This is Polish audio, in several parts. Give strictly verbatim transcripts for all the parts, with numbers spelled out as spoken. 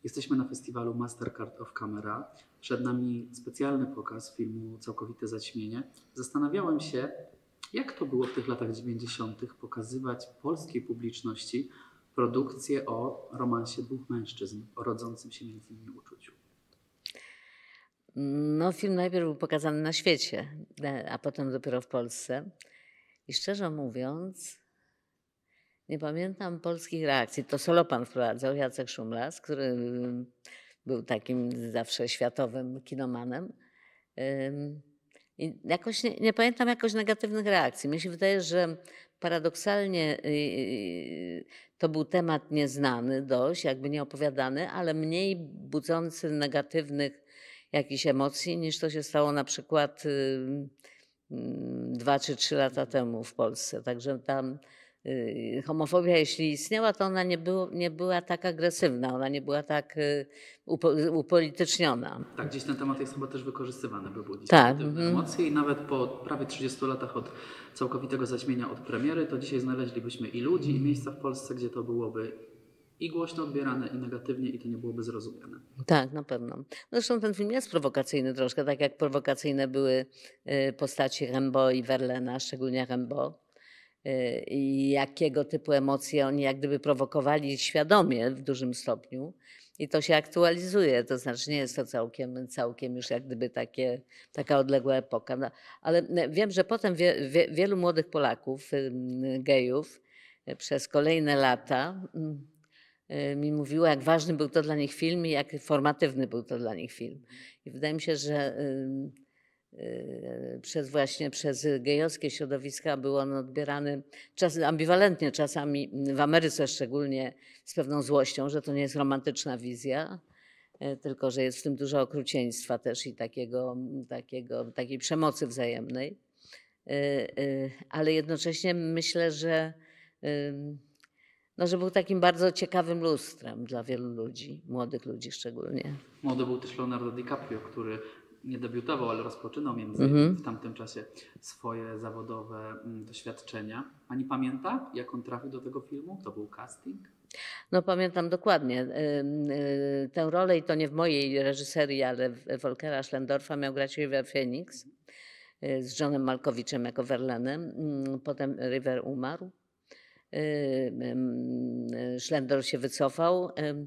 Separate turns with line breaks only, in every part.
Jesteśmy na festiwalu Mastercard of Camera. Przed nami specjalny pokaz filmu Całkowite zaćmienie. Zastanawiałem się, jak to było w tych latach dziewięćdziesiątych pokazywać polskiej publiczności produkcję o romansie dwóch mężczyzn, o rodzącym się między nimi uczuciu.
No, film najpierw był pokazany na świecie, a potem dopiero w Polsce. I szczerze mówiąc, nie pamiętam polskich reakcji. To Solopan wprowadzał, Jacek Szumlas, który był takim zawsze światowym kinomanem. I jakoś nie, nie pamiętam jakoś negatywnych reakcji. Mi się wydaje, że paradoksalnie to był temat nieznany dość, jakby nie opowiadany, ale mniej budzący negatywnych jakichś emocji, niż to się stało na przykład dwa czy trzy lata temu w Polsce. Także tam homofobia, jeśli istniała, to ona nie, było, nie była tak agresywna, ona nie była tak upo, upolityczniona.
Tak, gdzieś ten temat jest chyba też wykorzystywany, by budzić
tak.
pozytywne mm. emocje i nawet po prawie trzydziestu latach od całkowitego zaćmienia, od premiery, to dzisiaj znaleźlibyśmy i ludzi, i miejsca w Polsce, gdzie to byłoby i głośno odbierane, i negatywnie, i to nie byłoby zrozumiane.
Tak, na pewno. Zresztą ten film jest prowokacyjny troszkę, tak jak prowokacyjne były postaci Rimbaud i Verlaina, szczególnie Rimbaud. I jakiego typu emocje oni jak gdyby prowokowali świadomie w dużym stopniu. I to się aktualizuje, to znaczy nie jest to całkiem, całkiem już jak gdyby takie, taka odległa epoka. No, ale wiem, że potem wie, wie, wielu młodych Polaków, gejów przez kolejne lata mi mówiło, jak ważny był to dla nich film i jak formatywny był to dla nich film. I wydaje mi się, że przez właśnie przez gejowskie środowiska był on odbierany czas, ambiwalentnie, czasami w Ameryce szczególnie z pewną złością, że to nie jest romantyczna wizja, tylko że jest w tym dużo okrucieństwa też i takiego, takiego, takiej przemocy wzajemnej. Ale jednocześnie myślę, że, no, że był takim bardzo ciekawym lustrem dla wielu ludzi, młodych ludzi szczególnie.
Młody był też Leonardo DiCaprio, który nie debiutował, ale rozpoczynał między innymi mm-hmm. w tamtym czasie swoje zawodowe doświadczenia. Pani pamięta, jak on trafił do tego filmu? To był casting?
No pamiętam dokładnie. Tę rolę, i to nie w mojej reżyserii, ale Volkera Schlendorfa, miał grać River Phoenix z Johnem Malkowiczem jako Verlainem. Potem River umarł. Schlendorf się wycofał.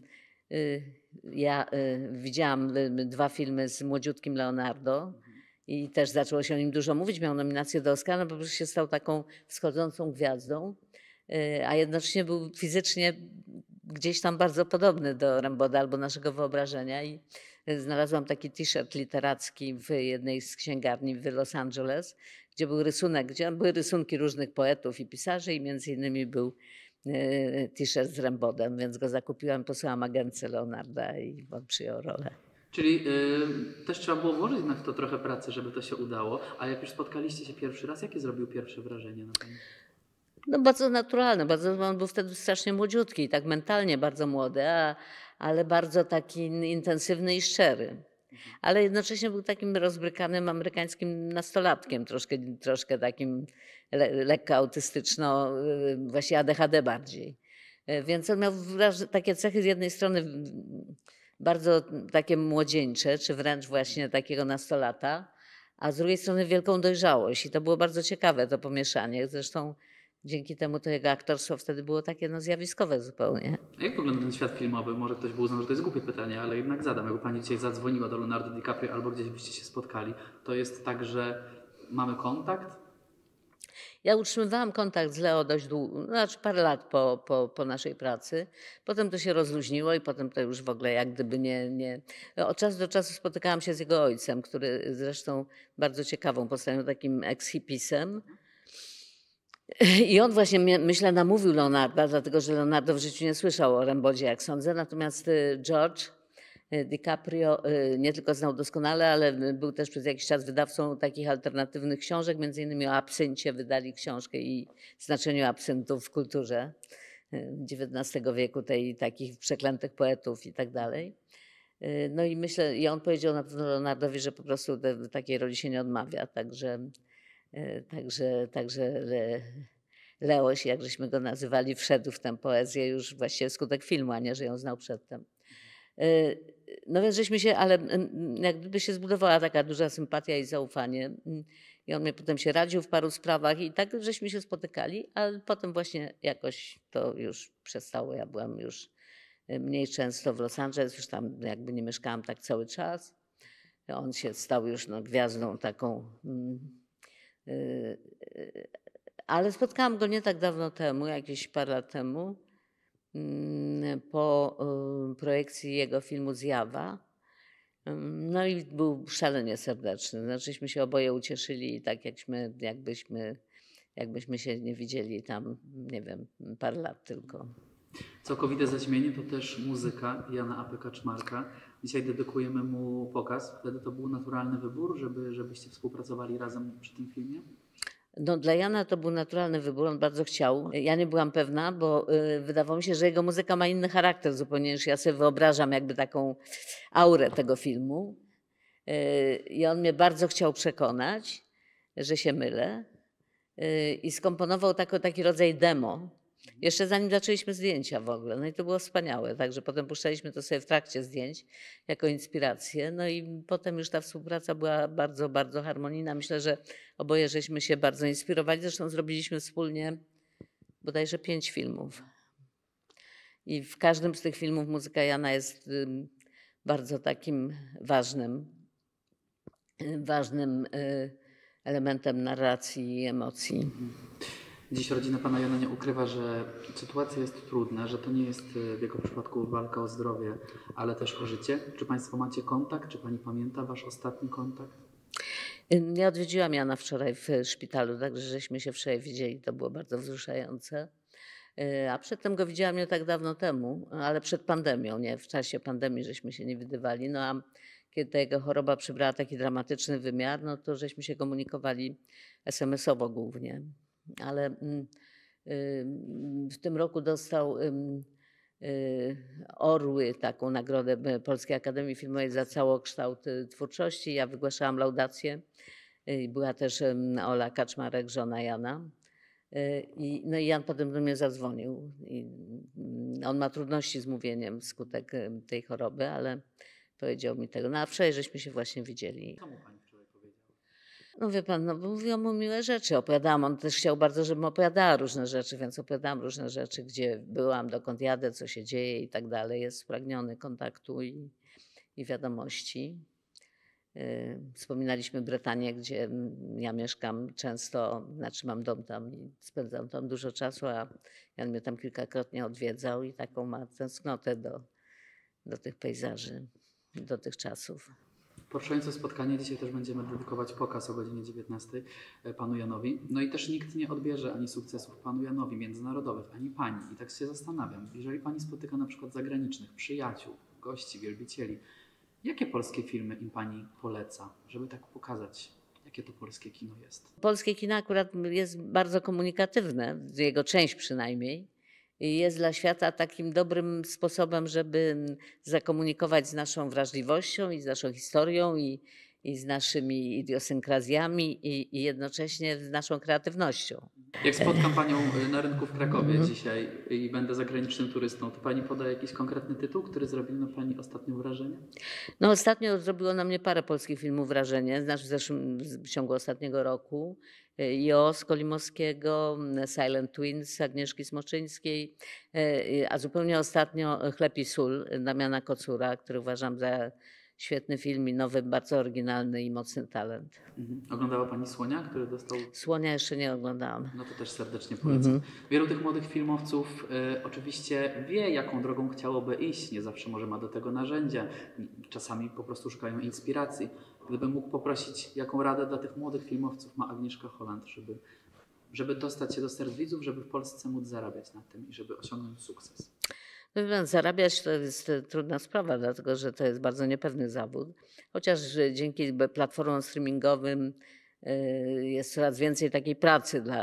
Ja widziałam dwa filmy z młodziutkim Leonardo i też zaczęło się o nim dużo mówić. Miał nominację do Oscara, no po prostu się stał taką wschodzącą gwiazdą, a jednocześnie był fizycznie gdzieś tam bardzo podobny do Rimbauda albo naszego wyobrażenia. I znalazłam taki t-shirt literacki w jednej z księgarni w Los Angeles, gdzie był rysunek, gdzie były rysunki różnych poetów i pisarzy i między innymi był t-shirt z Rimbaudem, więc go zakupiłam, posłałam agentce Leonarda i on przyjął rolę.
Czyli yy, też trzeba było włożyć na to trochę pracy, żeby to się udało. A jak już spotkaliście się pierwszy raz, jakie zrobił pierwsze wrażenie na Pani?
No bardzo naturalne, bardzo, on był wtedy strasznie młodziutki, tak mentalnie bardzo młody, a, ale bardzo taki intensywny i szczery. Ale jednocześnie był takim rozbrykanym amerykańskim nastolatkiem, troszkę, troszkę takim le, lekko autystyczno, właśnie A D H D bardziej. Więc on miał takie cechy z jednej strony bardzo takie młodzieńcze, czy wręcz właśnie takiego nastolata, a z drugiej strony wielką dojrzałość. I to było bardzo ciekawe, to pomieszanie. Zresztą dzięki temu to jego aktorstwo wtedy było takie no, zjawiskowe zupełnie.
A jak wygląda ten świat filmowy? Może ktoś by uznał, że to jest głupie pytanie, ale jednak zadam. Jakby Pani dzisiaj zadzwoniła do Leonardo DiCaprio albo gdzieś byście się spotkali, to jest tak, że mamy kontakt?
Ja utrzymywałam kontakt z Leo dość długo, znaczy parę lat po, po, po naszej pracy. Potem to się rozluźniło i potem to już w ogóle jak gdyby nie, nie... Od czasu do czasu spotykałam się z jego ojcem, który zresztą bardzo ciekawą postacią, takim ex-hipisem. I on właśnie, myślę, namówił Leonarda, dlatego że Leonardo w życiu nie słyszał o Rimbaudzie, jak sądzę. Natomiast George DiCaprio nie tylko znał doskonale, ale był też przez jakiś czas wydawcą takich alternatywnych książek, między innymi o absyncie wydali książkę i znaczeniu absyntu w kulturze dziewiętnastego wieku, tej takich przeklętych poetów i tak dalej. No i myślę, i on powiedział na pewno Leonardowi, że po prostu te, takiej roli się nie odmawia, także, także, także Le, Leoś, jak żeśmy go nazywali, wszedł w tę poezję już właściwie wskutek filmu, a nie, że ją znał przedtem. Y, No więc żeśmy się, ale mm, jak gdyby się zbudowała taka duża sympatia i zaufanie. Mm, I on mnie potem się radził w paru sprawach i tak żeśmy się spotykali, ale potem właśnie jakoś to już przestało. Ja byłam już y, mniej często w Los Angeles, już tam jakby nie mieszkałam tak cały czas. On się stał już no, gwiazdą taką. mm, y, y, Ale spotkałam go nie tak dawno temu, jakieś parę lat temu, mm, po y, projekcji jego filmu Zjawa. Ym, No i był szalenie serdeczny. Znaczyśmy się oboje ucieszyli, tak jakśmy, jakbyśmy, jakbyśmy się nie widzieli tam, nie wiem, parę lat tylko.
Całkowite zaćmienie to też muzyka Jana Apy Kaczmarka. Dzisiaj dedykujemy mu pokaz. Wtedy to był naturalny wybór, żeby, żebyście współpracowali razem przy tym filmie?
No, dla Jana to był naturalny wybór, on bardzo chciał. Ja nie byłam pewna, bo y, wydawało mi się, że jego muzyka ma inny charakter zupełnie niż ja sobie wyobrażam, jakby taką aurę tego filmu. Y, I on mnie bardzo chciał przekonać, że się mylę. Y, I skomponował tako, taki rodzaj demo. Jeszcze zanim zaczęliśmy zdjęcia w ogóle. No i to było wspaniałe. Także potem puszczaliśmy to sobie w trakcie zdjęć jako inspirację. No i potem już ta współpraca była bardzo, bardzo harmonijna. Myślę, że oboje żeśmy się bardzo inspirowali. Zresztą zrobiliśmy wspólnie bodajże pięć filmów. I w każdym z tych filmów muzyka Jana jest ym, bardzo takim ważnym, y, ważnym y, elementem narracji i emocji.
Dziś rodzina pana Jana nie ukrywa, że sytuacja jest trudna, że to nie jest w jego przypadku walka o zdrowie, ale też o życie. Czy państwo macie kontakt? Czy pani pamięta wasz ostatni kontakt?
Ym, Ja odwiedziłam Jana wczoraj w szpitalu, także żeśmy się wczoraj widzieli. To było bardzo wzruszające. Y, A przedtem go widziałam nie tak dawno temu, ale przed pandemią, nie? W czasie pandemii żeśmy się nie widywali. No a kiedy ta jego choroba przybrała taki dramatyczny wymiar, no to żeśmy się komunikowali es em es owo głównie. Ale mm, ym, w tym roku dostał ym, y, Orły, taką nagrodę y, Polskiej Akademii Filmowej za całokształt y, twórczości. Ja wygłaszałam laudację. Y, Była też ym, Ola Kaczmarek, żona Jana. Y, I, no i Jan potem do mnie zadzwonił. I, mm, on ma trudności z mówieniem wskutek y, tej choroby, ale powiedział mi tego. No a wczoraj żeśmy się właśnie widzieli.
Co mu pani wczoraj powiedziała?
No wie pan, no bo mówiłam mu miłe rzeczy, opowiadałam. On też chciał bardzo, żebym opowiadała różne rzeczy, więc opowiadałam różne rzeczy, gdzie byłam, dokąd jadę, co się dzieje i tak dalej. Jest spragniony kontaktu i, i wiadomości. Y, Wspominaliśmy Brytanię, gdzie mm, ja mieszkam często, znaczy mam dom tam i spędzam tam dużo czasu, a Jan mnie tam kilkakrotnie odwiedzał i taką ma tęsknotę do, do tych pejzaży, do tych czasów.
Poruszające spotkanie dzisiaj też będziemy dedykować pokaz o godzinie dziewiętnastej panu Janowi. No i też nikt nie odbierze ani sukcesów panu Janowi międzynarodowych, ani pani. I tak się zastanawiam, jeżeli pani spotyka na przykład zagranicznych przyjaciół, gości, wielbicieli, jakie polskie filmy im pani poleca, żeby tak pokazać, jakie to polskie kino jest?
Polskie kino akurat jest bardzo komunikatywne, jego część przynajmniej. I jest dla świata takim dobrym sposobem, żeby zakomunikować z naszą wrażliwością i z naszą historią i, i z naszymi idiosynkrazjami i, i jednocześnie z naszą kreatywnością.
Jak spotkam panią na rynku w Krakowie dzisiaj i będę zagranicznym turystą, to pani poda jakiś konkretny tytuł, który zrobił na pani ostatnio wrażenie?
No ostatnio zrobiło na mnie parę polskich filmów wrażenie, znaczy w zeszłym w ciągu ostatniego roku. Jo Skolimowskiego, Silent Twins Agnieszki Smoczyńskiej, y, a zupełnie ostatnio Chleb i sól Damiana Kocura, który uważam za świetny film i nowy, bardzo oryginalny i mocny talent.
Mhm. Oglądała pani Słonia, który dostał...
Słonia jeszcze nie oglądałam.
No to też serdecznie polecam. Wielu tych młodych filmowców y, oczywiście wie, jaką drogą chciałoby iść. Nie zawsze może ma do tego narzędzia. Czasami po prostu szukają inspiracji. Gdybym mógł poprosić, jaką radę dla tych młodych filmowców ma Agnieszka Holland, żeby, żeby dostać się do serc widzów, żeby w Polsce móc zarabiać na tym i żeby osiągnąć sukces.
No wie pan, zarabiać to jest e, trudna sprawa, dlatego że to jest bardzo niepewny zawód. Chociaż e, dzięki b- platformom streamingowym e, jest coraz więcej takiej pracy dla,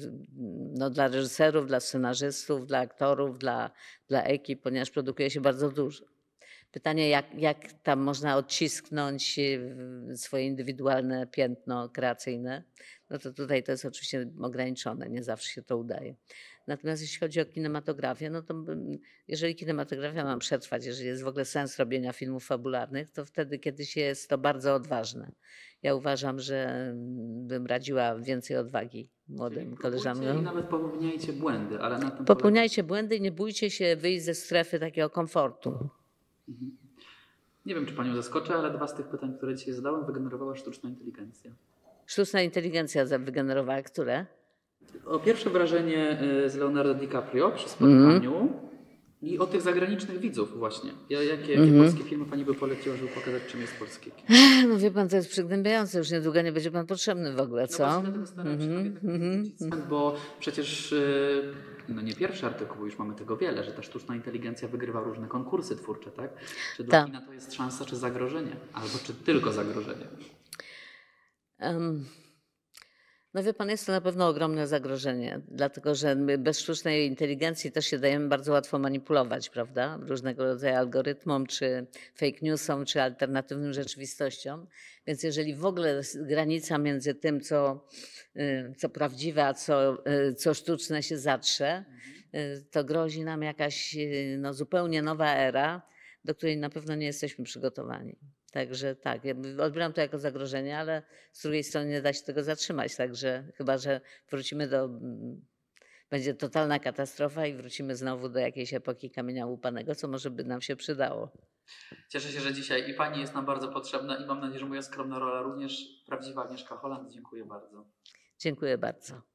no, dla reżyserów, dla scenarzystów, dla aktorów, dla, dla ekip, ponieważ produkuje się bardzo dużo. Pytanie, jak, jak tam można odcisknąć e, swoje indywidualne piętno kreacyjne, no to tutaj to jest oczywiście ograniczone, nie zawsze się to udaje. Natomiast jeśli chodzi o kinematografię, no to bym, jeżeli kinematografia ma przetrwać, jeżeli jest w ogóle sens robienia filmów fabularnych, to wtedy, kiedy się jest to bardzo odważne. Ja uważam, że mm, bym radziła więcej odwagi młodym
Czyli próbujcie i
koleżankom.
nawet popełniajcie błędy, ale na tym polega...
Popełniajcie błędy i nie bójcie się wyjść ze strefy takiego komfortu.
Mhm. Nie wiem, czy Panią zaskoczę, ale dwa z tych pytań, które dzisiaj zadałem, wygenerowała sztuczna inteligencja.
Sztuczna inteligencja za- wygenerowała które?
O pierwsze wrażenie y, z Leonardo DiCaprio przy
Mhm.
spotkaniu i o tych zagranicznych widzów właśnie. Ja, jakie, jakie
Mhm.
polskie filmy Pani by poleciła, żeby pokazać, czym jest polskie kino?
No wie pan, to jest przygnębiające, już niedługo nie będzie pan potrzebny w ogóle,
No
co?
właśnie dlatego staram się
Mhm,
Tobie tak
mhm,
zwrócić spęd, bo przecież y, no nie pierwszy artykuł, już mamy tego wiele, że ta sztuczna inteligencja wygrywa różne konkursy twórcze, tak? Czy dla
Tak.
kina to jest szansa, czy zagrożenie? Albo czy tylko zagrożenie?
Em, No wie pan, jest to na pewno ogromne zagrożenie, dlatego że my bez sztucznej inteligencji też się dajemy bardzo łatwo manipulować, prawda? Różnego rodzaju algorytmom, czy fake newsom, czy alternatywnym rzeczywistościom. Więc jeżeli w ogóle s- granica między tym, co, y, co prawdziwe, a co, y, co sztuczne się zatrze, y, to grozi nam jakaś y, no, zupełnie nowa era, do której na pewno nie jesteśmy przygotowani. Także tak, ja by- odbieram to jako zagrożenie, ale z drugiej strony nie da się tego zatrzymać, także chyba, że wrócimy do, mm, będzie totalna katastrofa i wrócimy znowu do jakiejś epoki kamienia łupanego, co może by nam się przydało.
Cieszę się, że dzisiaj i Pani jest nam bardzo potrzebna i mam nadzieję, że moja skromna rola również prawdziwa Agnieszka Holland. Dziękuję bardzo.
Dziękuję bardzo.